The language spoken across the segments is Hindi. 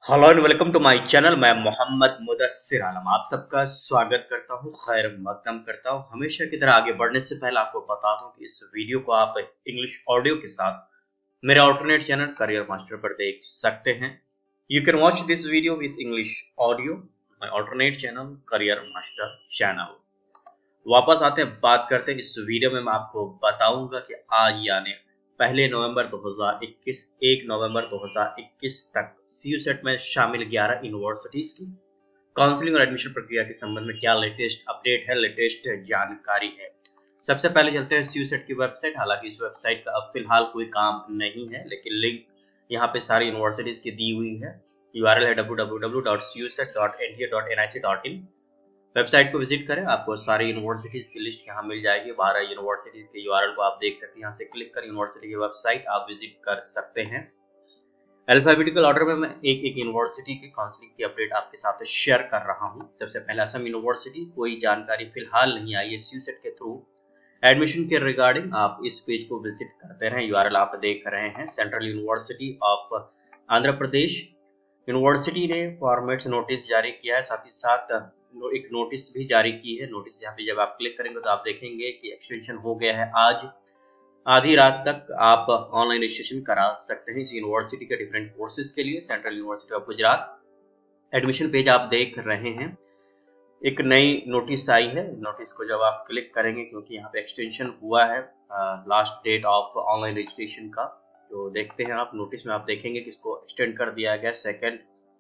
Hello and welcome to my channel. मैं मोहम्मद मुदस्सिर आलम आप सबका स्वागत करता हूं, खैर मकदम करता हूं। हमेशा की तरह आगे बढ़ने से पहले आपको बता दूं कि इस वीडियो को आप इंग्लिश ऑडियो के साथ मेरे ऑल्टरनेट चैनल करियर मास्टर पर देख सकते हैं। You can watch this video with English audio my alternate channel career master channel. वापस आते हैं, बात करते हैं। इस वीडियो में मैं आपको बताऊंगा कि आज यानी 1 नवंबर 2021 1 नवंबर 2021 तक सीयूसेट में शामिल 11 यूनिवर्सिटीज की काउंसलिंग और एडमिशन प्रक्रिया के संबंध में क्या लेटेस्ट अपडेट है, लेटेस्ट जानकारी है। सबसे पहले चलते हैं सीयूसेट की वेबसाइट। हालांकि इस वेबसाइट का अब फिलहाल कोई काम नहीं है, लेकिन लिंक यहाँ पे सारी यूनिवर्सिटीज की दी हुई है। URL है www.cuset.nta.nic.in। वेबसाइट को विजिट करें, आपको सारी यूनिवर्सिटीज की लिस्ट यहाँ मिल जाएगी। 12 यूनिवर्सिटीज के URL को आप देख सकते हैं। यहाँ से क्लिक कर यूनिवर्सिटी की वेबसाइट आप विजिट कर सकते हैं। अल्फाबेटिकल ऑर्डर में मैं एक एक यूनिवर्सिटी की काउंसलिंग की अपडेट आपके साथ शेयर कर रहा हूँ। सबसे पहले असम यूनिवर्सिटी, कोई जानकारी फिलहाल नहीं आई है सीयूसेट के थ्रू एडमिशन के रिगार्डिंग। आप इस पेज को विजिट करते रहें। URL आप देख रहे हैं। Central university of Andhra Pradesh university ने फॉर्मेट्स नोटिस जारी किया है, साथ ही साथ एक नोटिस भी जारी की है। नोटिस यहाँ पे जब आप क्लिक करेंगे तो आप देखेंगे कि एक्सटेंशन हो गया है। आज आधी रात तक आप ऑनलाइन रजिस्ट्रेशन करा सकते हैं इस यूनिवर्सिटी के डिफरेंट कोर्सेज के लिए। Central university of Gujarat admission page आप देख रहे हैं। एक नई नोटिस आई है। नोटिस को जब आप क्लिक करेंगे, क्योंकि यहाँ पे एक्सटेंशन हुआ है last date of online registration का, तो देखते हैं आप नोटिस में आप देखेंगे कि इसको एक्सटेंड कर दिया गया 2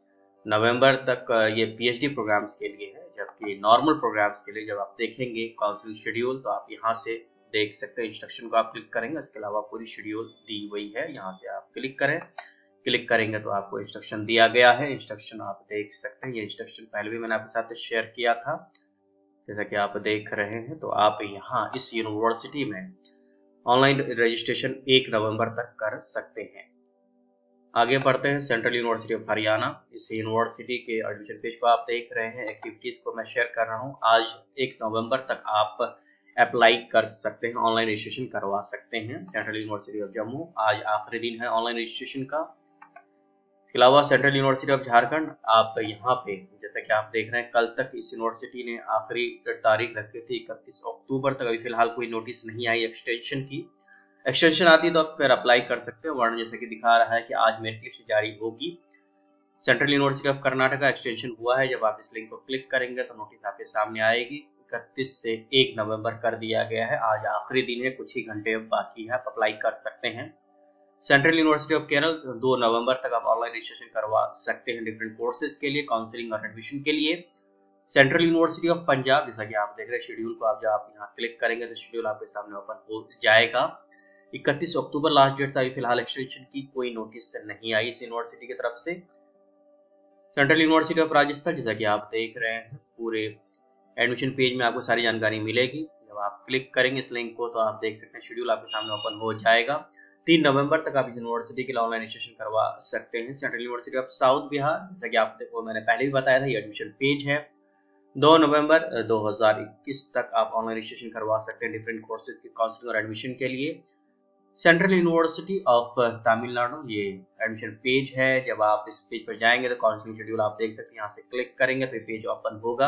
नवंबर तक। ये PhD प्रोग्राम्स के लिए है, जबकि नॉर्मल प्रोग्राम्स के लिए जब आप देखेंगे काउंसलिंग शेड्यूल तो आप यहाँ से देख सकते हैं। इंस्ट्रक्शन को आप क्लिक करेंगे, इसके अलावा पूरी शेड्यूल दी हुई है। यहाँ से आप क्लिक करें, क्लिक करेंगे तो आपको इंस्ट्रक्शन दिया गया है। इंस्ट्रक्शन आप देख सकते हैं। ये इंस्ट्रक्शन पहले भी मैंने आपके साथ शेयर किया था, जैसा कि आप देख रहे हैं। तो आप यहाँ इस यूनिवर्सिटी में ऑनलाइन रजिस्ट्रेशन 1 नवंबर तक कर सकते हैं। आगे बढ़ते हैं। सेंट्रल यूनिवर्सिटी ऑफ हरियाणा, इस यूनिवर्सिटी के एडमिशन पेज को आप देख रहे हैं। एक्टिविटीज को मैं शेयर कर रहा हूं। आज 1 नवंबर तक आप अप्लाई कर सकते हैं, ऑनलाइन रजिस्ट्रेशन करवा सकते हैं। सेंट्रल यूनिवर्सिटी ऑफ जम्मू, आज आखिरी दिन है ऑनलाइन रजिस्ट्रेशन का। इसके अलावा सेंट्रल यूनिवर्सिटी ऑफ झारखंड, आप यहाँ पे जैसा कि आप देख रहे हैं, कल तक इस यूनिवर्सिटी ने आखिरी तारीख रखी थी 31 अक्टूबर तक। अभी फिलहाल कोई नोटिस नहीं आई एक्सटेंशन की। एक्सटेंशन आती है तो आप फिर अप्लाई कर सकते हैं। वर्ण जैसे कि दिखा रहा है कि आज मेरिट लिस्ट जारी होगी। Central university of Karnataka extension हुआ है। जब आप इस लिंक को क्लिक करेंगे तो नोटिस आपके सामने आएगी। 31 से 1 नवंबर कर दिया गया है। आज आखिरी दिन है, कुछ ही घंटे बाकी है, आप अप्लाई कर सकते हैं। सेंट्रल यूनिवर्सिटी ऑफ केरल, 2 नवंबर तक आप ऑनलाइन रजिस्ट्रेशन करवा सकते हैं डिफरेंट कोर्सेज के लिए, काउंसलिंग और एडमिशन के लिए। सेंट्रल यूनिवर्सिटी ऑफ पंजाब, जैसा कि आप देख रहे हैं शेड्यूल को, आप जब आप यहाँ क्लिक करेंगे तो शेड्यूल आपके सामने ओपन हो जाएगा। 31 अक्टूबर लास्ट डेट था। अभी फिलहाल एक्सटेंशन की कोई नोटिस नहीं आई इस यूनिवर्सिटी की तरफ से। सेंट्रल यूनिवर्सिटी ऑफ राजस्थान, जैसा कि आप देख रहे हैं, पूरे एडमिशन पेज में आपको सारी जानकारी मिलेगी। जब आप क्लिक करेंगे इस लिंक को तो आप देख सकते हैं शेड्यूल आपके सामने ओपन हो जाएगा। 3 नवंबर तक आप इस यूनिवर्सिटी के लिए ऑनलाइन रजिस्ट्रेशन करवा सकते हैं। Central university of south Bihar, जैसा कि आपको मैंने पहले भी बताया था, ये एडमिशन पेज है। 2 नवंबर 2021 तक आप ऑनलाइन रजिस्ट्रेशन करवा सकते हैं डिफरेंट कोर्सेज की काउंसलिंग और एडमिशन के लिए। सेंट्रल यूनिवर्सिटी ऑफ तमिलनाडु, ये एडमिशन पेज है। जब आप इस पेज पर जाएंगे तो काउंसलिंग शेड्यूल आप देख सकते हैं। यहाँ से क्लिक करेंगे तो ये पेज ओपन होगा।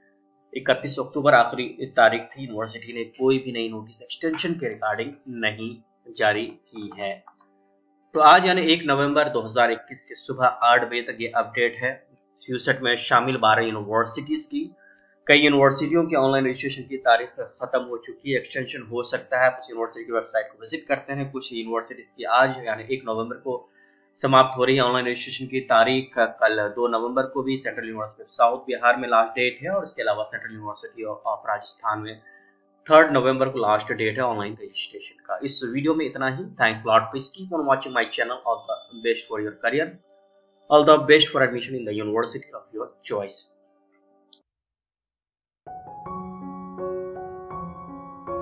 31 अक्टूबर आखिरी तारीख थी। यूनिवर्सिटी ने कोई भी नई नोटिस एक्सटेंशन के रिगार्डिंग नहीं जारी की है। तो आज यानी 1 नवंबर 2021 के सुबह 8 बजे तक ये अपडेट है सीयूसेट में शामिल 12 यूनिवर्सिटीज की। कई यूनिवर्सिटियों की ऑनलाइन रजिस्ट्रेशन की तारीख खत्म हो चुकी है, एक्सटेंशन हो सकता है। कुछ यूनिवर्सिटी की वेबसाइट को विजिट करते हैं। कुछ यूनिवर्सिटीज की आज यानी 1 नवंबर को समाप्त हो रही है ऑनलाइन रजिस्ट्रेशन की तारीख। कल 2 नवंबर को भी central university of south Bihar में लास्ट डेट है, और इसके अलावा सेंट्रल यूनिवर्सिटी ऑफ राजस्थान में 3 नवंबर को लास्ट डेट है ऑनलाइन रजिस्ट्रेशन का। इस वीडियो में इतना ही। Thanks lot, please keep on watching my channel. All the best for your career, all the best for admission in the university of your choice.